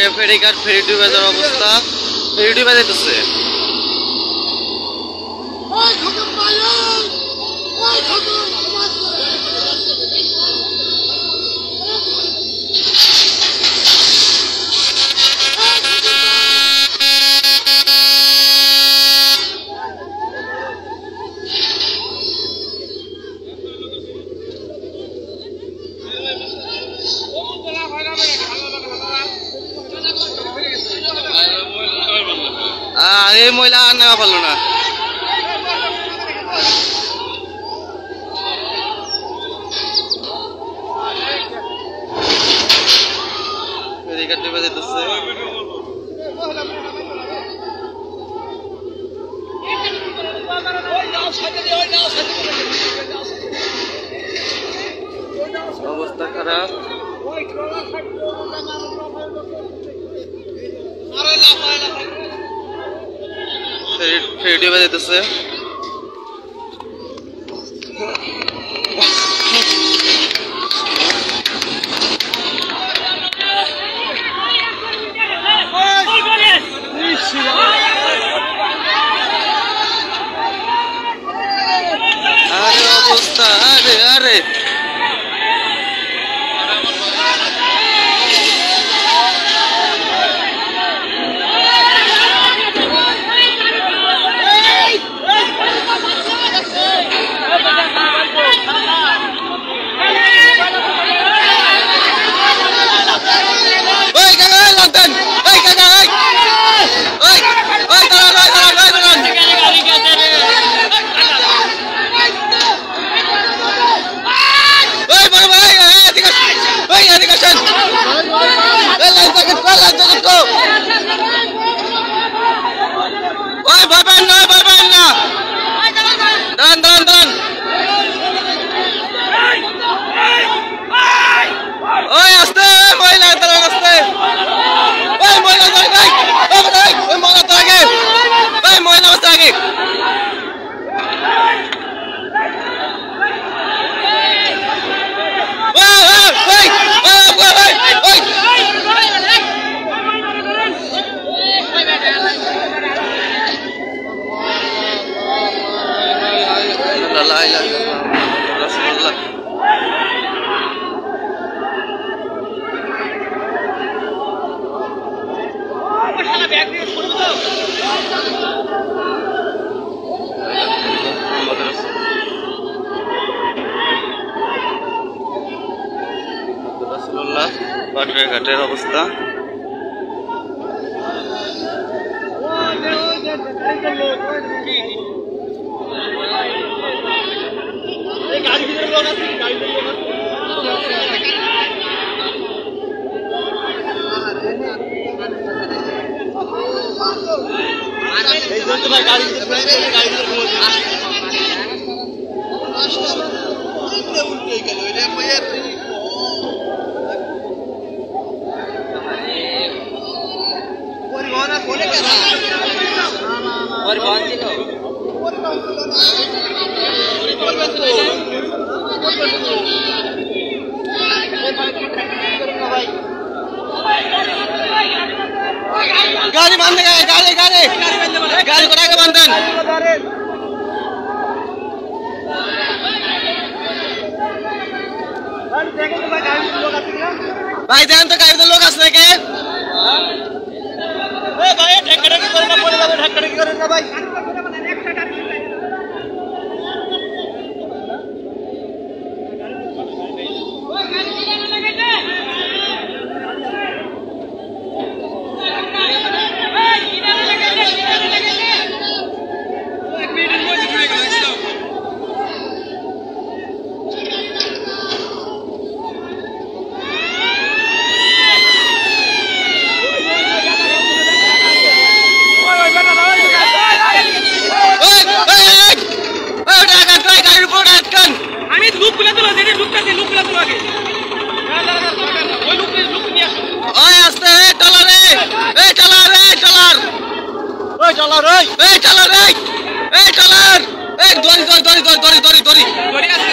আগে ফেরিঘাট ফেরি ডুবে যাওয়ার অবস্থা, ফেরি ডুবে যেতেছে। এই মহিলা আর নেওয়া পারলো না। ফেরিঘাট ডুবে যেতেছে। অবস্থা খারাপ। ফেরি ডুবে যেতেছে। আরে অবস্থা, আরে আরে ঘাটের অবস্থা। गाड़ी बांध गए, गाड़ी गाड़ी गाड़ी को आगे बांधन। भाई ध्यान तो गाड़ी लोग आसने के भाई ढक्कन की करें ना, बोले बाबू ढक्कन की करें ना भाई। चला रे, चला रे, चला रे, दौड़ी दौड़ी दौड़ी दौड़ी दौड़ी दौड़ी दौड़ी